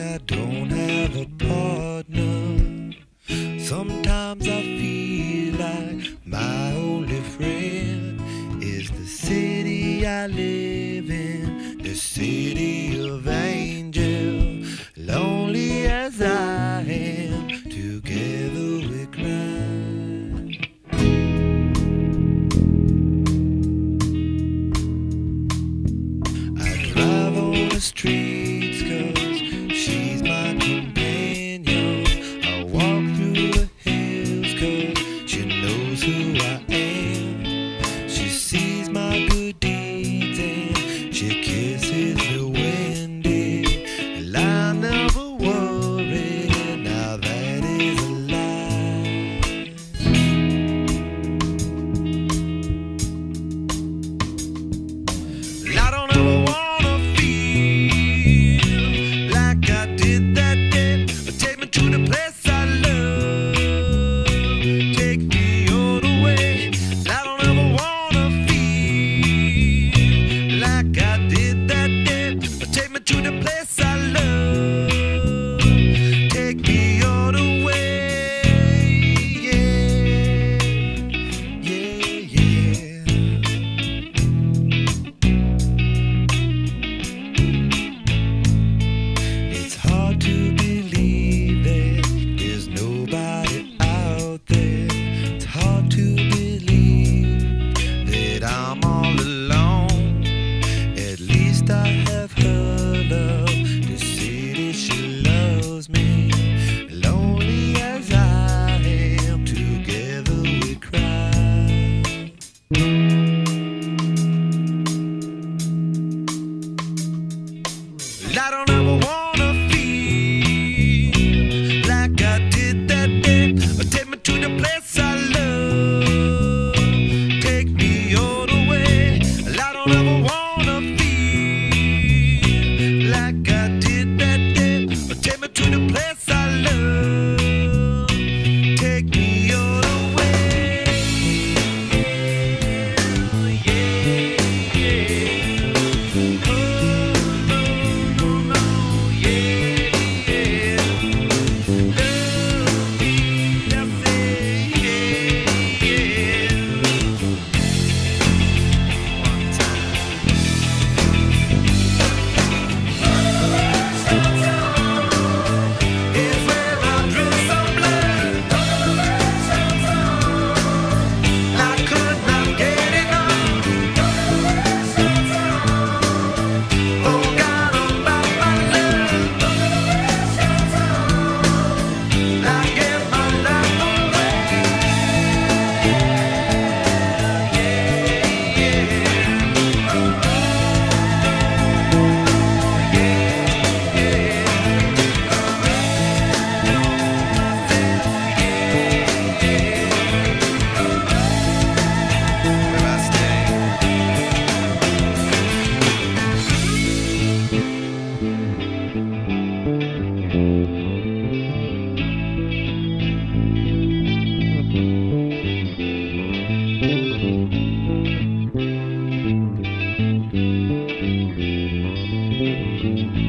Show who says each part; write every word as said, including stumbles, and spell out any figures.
Speaker 1: I don't have a partner. Sometimes I feel like my only friend is the city I live in, the city of angels. Lonely as I am, together we cry. Streets, cause she's my companion. I walk through the hills, cause she knows who I am. She sees my good deeds and she kisses me windy. And I never worry, now that is a lie. And I don't ever want I don't ever wanna feel like I did that day. Take me to the place I love. Take me all the way. I don't ever wanna feel like I did that day. Take me to the place I love. Take me all the way. Yeah, yeah, yeah. Oh. Mm-hmm.